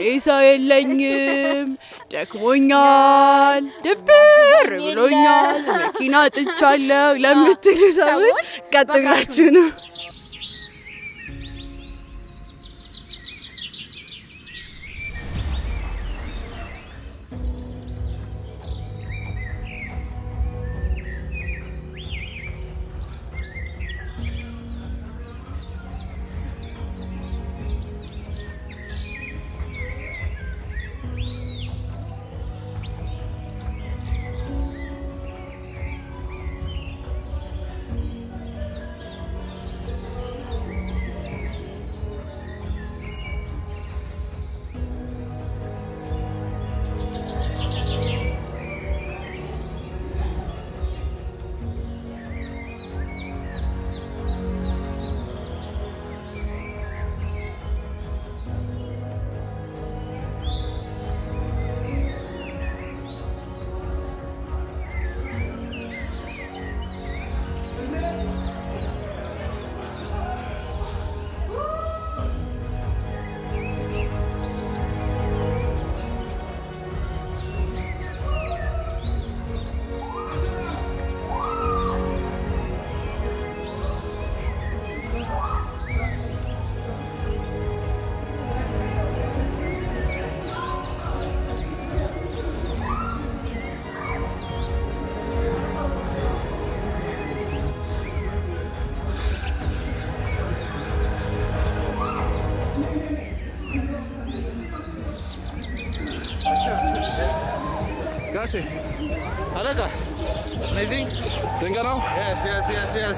ሰው የለኝም ደክሞኛል ድብር ብሎኛል መኪና ጥቻለሁ ለምትሉ ሰዎች ቀጥላችሁ ነው Gracias. Alaka. Amazing. Singano? Yes.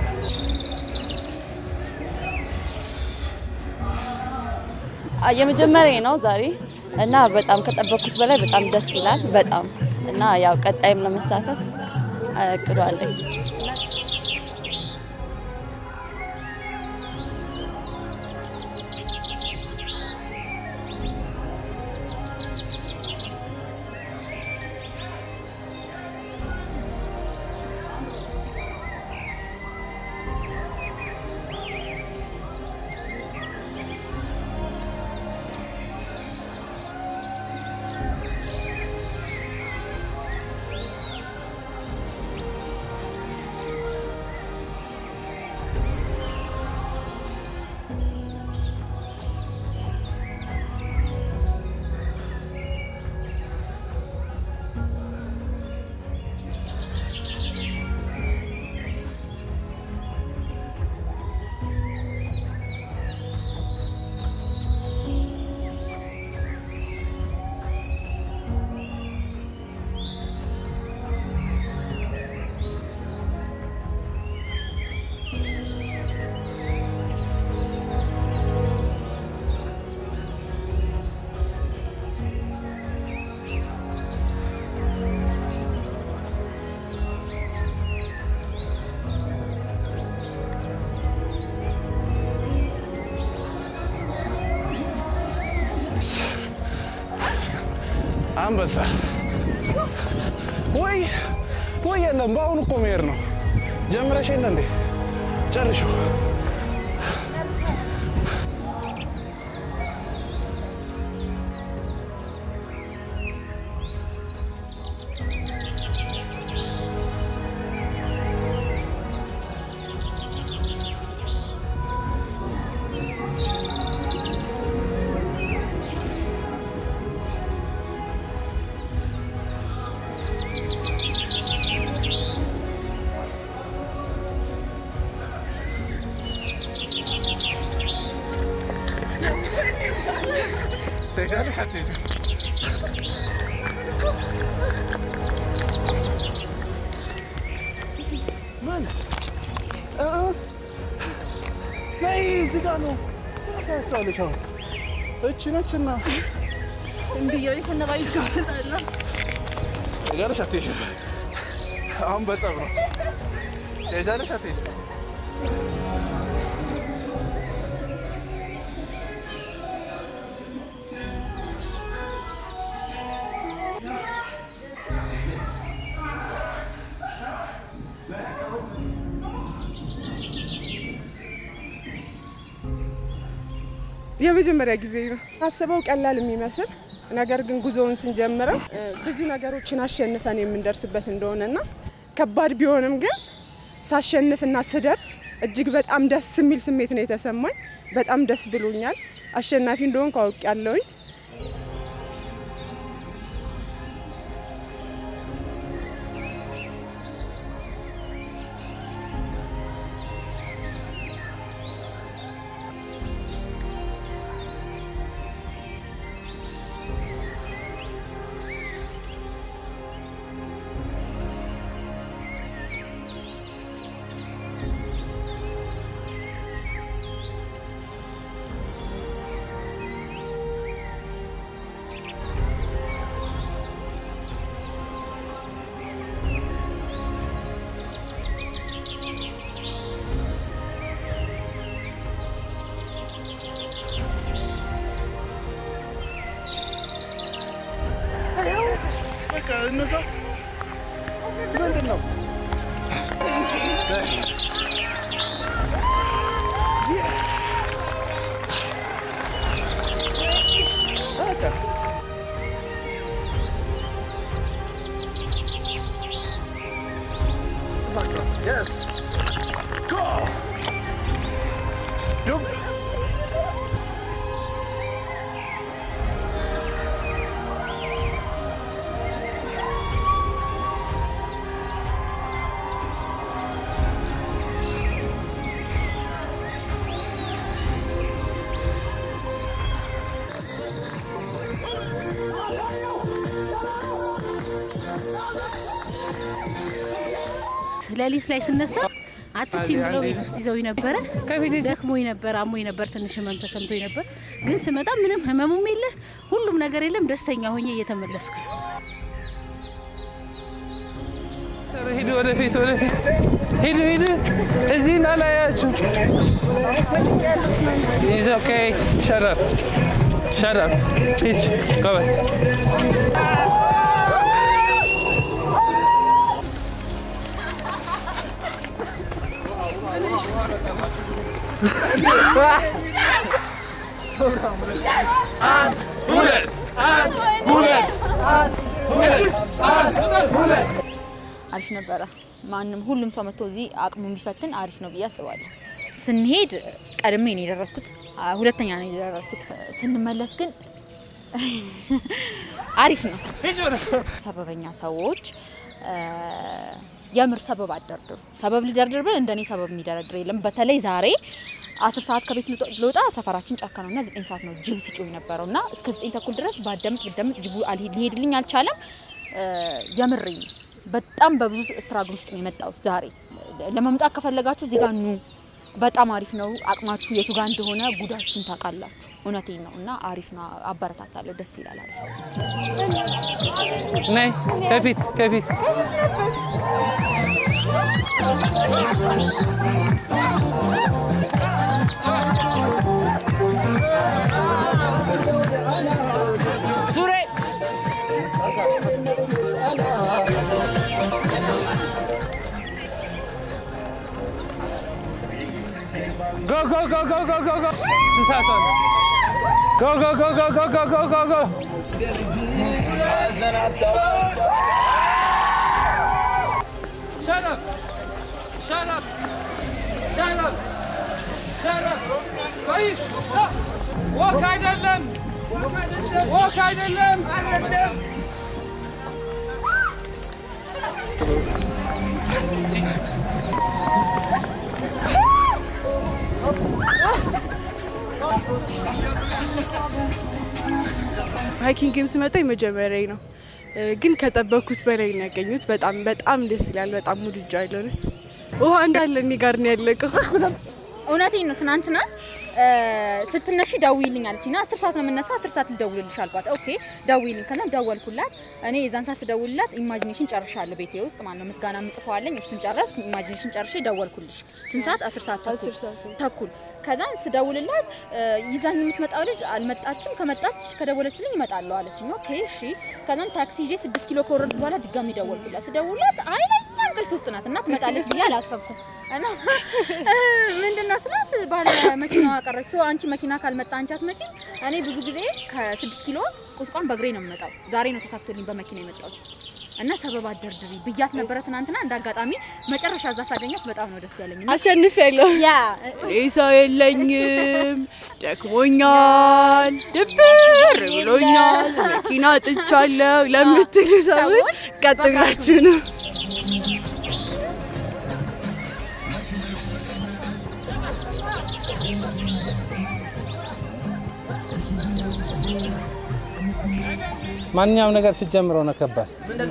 የመጀመሪያ ነው ዛሬ እና በጣም ከጠበቅኩት በላይ በጣም ደስ ይላል በጣም እና ያው ቀጣይም ለመሳተፍ አቅዷለኝ አንበሳ ወይ የለም ባሁን እኮ መሄድ ነው ጀምረሽ እንዴ ጨርሽው تجاري حديث مالك ناي زيغانو تعالي شو اتشنا እንብየው ይፈና ባይስ ጋርታላ تجاري حديث عم بصبر تجاري حديث የመጀመሪያ ጊዜ ነው አስበው ቀላል የሚመስል ነገር ግን ጉዞውን ስንጀምረው ብዙ ነገሮችን አሸንፈን የምንደርስበት እንደሆነና ከባድ ቢሆንም ግን ሳሸንፍና ስደርስ እጅግ በጣም ደስ የሚል ስሜት ነው የተሰማኝ በጣም ደስ ብሎኛል አሸናፊ እንደሆንኩ አውቄያለሁኝ Yes. Go. Jump. ለሊስ ላይ ስነሳ አትቺም ብለው ቤት ውስጥ ይዘው ይነበረ ደክሞኝ ነበር አሞኝ ነበር ትንሽ ህመም ተሰምቶኝ ነበር ግን ስመጣ ምንም ህመሙም የለ ሁሉም ነገር የለም ደስተኛ ሆኜ እየተመለስኩ ሄዱ ወደፊት ሄዱ እዚህና ላያችሁ It's okay shut up Pitch go west አሪፍ ነበር ማንንም ሁሉም ሰው መጥቶ እዚህ አቅሙ የሚፈትን አሪፍ ነው ብዬ አስባለሁ ስንሄድ ቀድሜ ነው የደረስኩት ሁለተኛ ነው የደረስኩት ስንመለስ ግን አሪፍ ነው ሰበበኛ ሰዎች የምር ሰበብ አደረደሩ ሰበብ ሊደረደር ብለን እንደኔ ሰበብ የሚደረደር የለም በተለይ ዛሬ 10 ሰዓት ከቤት ልወጣ ሰፈራችን ጫካ ነውና 9 ሰዓት ነው ጅብ ሲጮህ ነበርውና እስከ 9 ተኩል ድረስ ባደምጥ ጅቡ ሊሄድልኝ አልቻለም የምርኝ በጣም በብዙ ስትራግል ውስጥ ነው የመጣው ዛሬ ለመምጣት ከፈለጋችሁ እዚህ ጋር ኑ በጣም አሪፍ ነው አቅማችሁ የቱ ጋር እንደሆነ ጉዳችሁን ታቃላችሁ እውነቴን ነውና አሪፍ ነው አበረታታለሁ ደስ ይላል አሪፍ ነይ ከፊት ሱሬ Go. Go. Shut up. Kayış. Walk አይደለም. ሃይኪንግ ስመጣ የመጀመሪያዬ ነው ግን ከጠበኩት በላይ ነው ያገኙት በጣም ደስ ይላል በጣም ሙድጃ አይለነት ውሃ እንዳለ እኔ ጋር ነው ያለቀው እውነቴን ነው ትናንትና ስትነሺ ደውይልኝ አለችና 10 ሰዓት ነው የምነሳው 10 ሰዓት ልደውልልሽ አልኳት ኦኬ ደውይልኝ ከዛ ደወልኩላት እኔ የዛን ሰዓት ደውልላት ኢማጂኔሽን ጨርሻለሁ ቤቴ ውስጥ ማለት ምስጋና ምጽፈዋለኝ እሱን ጨረስኩ ኢማጂኔሽን ጨርሼ ደወልኩልሽ ስንት ሰዓት 10 ሰዓት ተኩል ከዛ ስደውልላት ይዛኝ የምትመጣው ልጅ አልመጣችም ከመጣች ከደወለችልኝ እመጣለሁ አለችኝ ኦኬ እሺ ከዛን ታክሲ ይዤ 6 ኪሎ ከወረድኩ በኋላ ድጋሚ ደወልኩላት ስደውልላት አይ እንቅልፍ ውስጥ ናት እና ትመጣለች ብዬ አላሰብኩም እና ምንድነው ስላት ባለ መኪናዋ ቀረች አንቺ መኪና ካልመጣ አንቺ አትመጪም እኔ ብዙ ጊዜ ከ6 ኪሎ ቁስቋም በእግሬ ነው የምመጣው ዛሬ ነው ተሳክቶልኝ በመኪና የመጣው እና ሰበብ አደርድሪ ብያት ነበር ትናንትና እንዳጋጣሚ መጨረሻ እዛ ሳገኛት በጣም ነው ደስ ያለኝ አሸንፌያለሁ ያ ሰው የለኝም ደክሞኛል ድብር ብሎኛል መኪና ጥቻለሁ ለምትሉ ሰዎች ቀጥላችሁ ነው ማንኛውም ነገር ሲጀምረው ነው ከባድ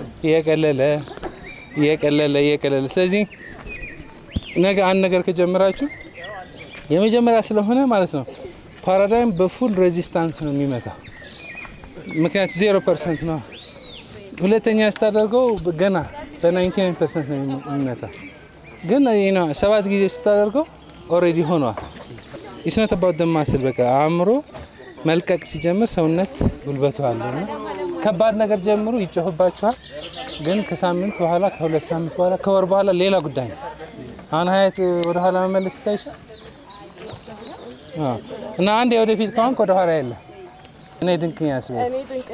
እየቀለለ ስለዚህ ነገ አንድ ነገር ከጀመራችሁ የመጀመሪያ ስለሆነ ማለት ነው ፓራዳይም በፉል ሬዚስታንስ ነው የሚመጣው ምክንያቱም 0% ነው ሁለተኛ ስታደርገው ገና በ99% ነው የሚመጣው ግን ሰባት ጊዜ ስታደርገው ኦሬዲ ሆኗል it's not about the muscle በቃ አእምሮ መልቀቅ ሲጀምር ሰውነት ጉልበቱ አለና ከባድ ነገር ጀምሩ ይጮህባችኋል ግን ከሳምንት በኋላ ከሁለት ሳምንት በኋላ ከወር በኋላ ሌላ ጉዳይ ነው አሁን ሀያት ወደ ኋላ መመለስ ይታይሻል እና አንዴ ወደፊት ካሁን ወደ ኋላ የለም እኔ ድንቅ ነኝ ያስበው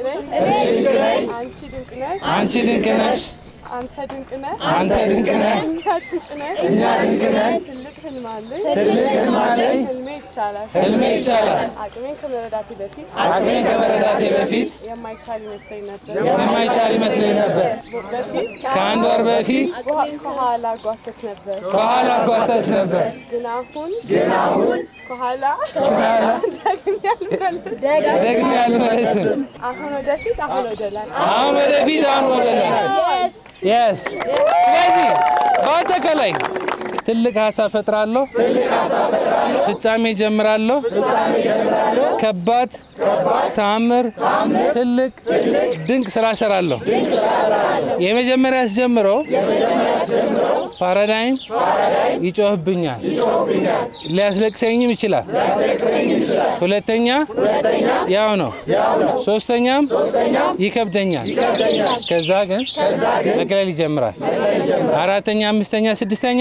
አንቺ ድንቅ ነሽ አንተ ድንቅ ነህ እኛ ድንቅ ነን ትልቅ ህልም አለኝ ህልሜ ይቻላል አቅሜን ከመረዳቴ በፊት የማይቻል ይመስለኝ ነበር ከአንድ ወር በፊት ከኋላ ጓተት ነበር ግን አሁን ከኋላ ደግሜ አልመለስም አሁን ወደፊት ወደ ላይ yes ስለዚህ በአጠቃላይ ትልቅ ሀሳብ ፈጥራለሁ ፍጻሜ ጀምራለሁ ከባድ ተአምር ትልቅ ድንቅ ስራ ሰራለሁ የመጀመሪያ አስጀምረው ፓራዳይም ይጮህብኛል ሊያስለቅሰኝም ይችላል ሁለተኛ ያው ነው ሶስተኛም ይከብደኛል ከዛ ግን መቀለል ይጀምራል አራተኛ አምስተኛ ስድስተኛ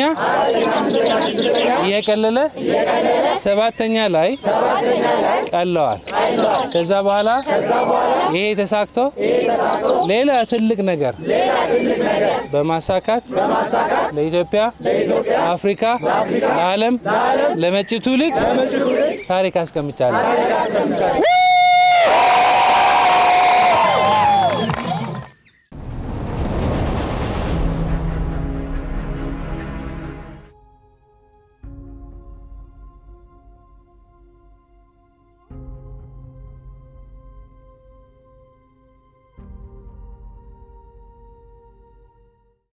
እየቀለለ ሰባተኛ ላይ ቀለዋል ከዛ በኋላ ይሄ ተሳክቶ ሌላ ትልቅ ነገር በማሳካት ለኢትዮጵያ አፍሪካ ለዓለም ለመጪው ትውልድ ታሪክ አስቀምጫለሁ